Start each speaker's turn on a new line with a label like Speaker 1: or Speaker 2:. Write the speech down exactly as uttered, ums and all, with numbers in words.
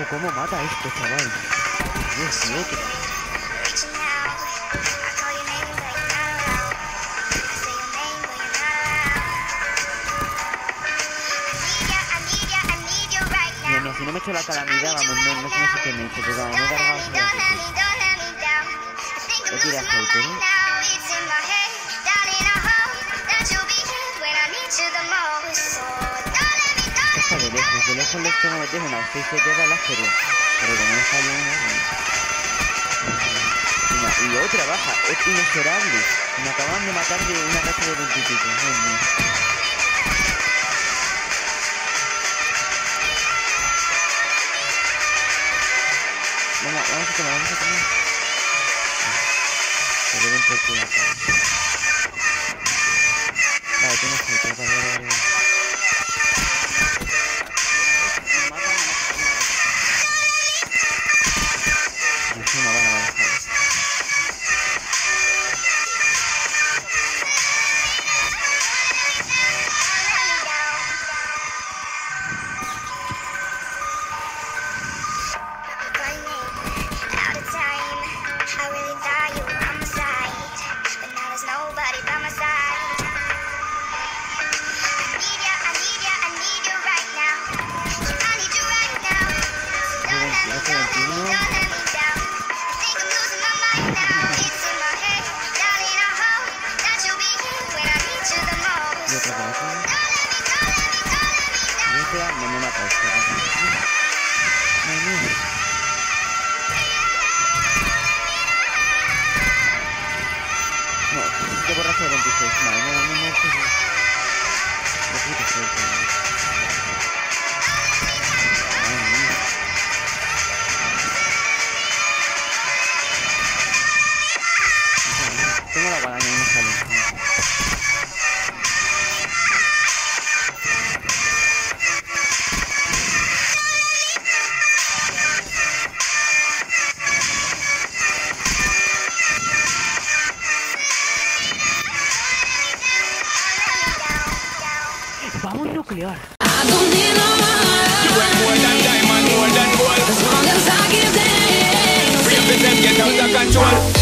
Speaker 1: cómo mata esto, chaval. Dios mío, que... Mira, mira, si no me echo la calamidad, vamos, no, no sé si que me he hecho, pero vamos, me he cargado su aceite. He tirado aceite, ¿no? Está de lejos, de lejos les tengo que meter una seis siete balas, pero, pero como no sale una, una, y otra baja, es inexorable. Me acaban de matar de una racha de veintipico. Vamos, vamos a tomar, vamos a tomar. Se deben por culo acá. Vale, tengo aceite, vale, vale, vale. Encima, vale, vale, vale. Y otra por aquí. Y esta no me mata esto. Ay, no. No, qué borracho de veintiséis. Vale, no, no, no, no. De puta suerte. Ay, mía. Tengo la guadaña y no sale. Vamos nuclear.
Speaker 2: I don't need no more.
Speaker 3: You want more than diamond, more than gold.
Speaker 2: As long as I give them,
Speaker 3: Represent, get out of control.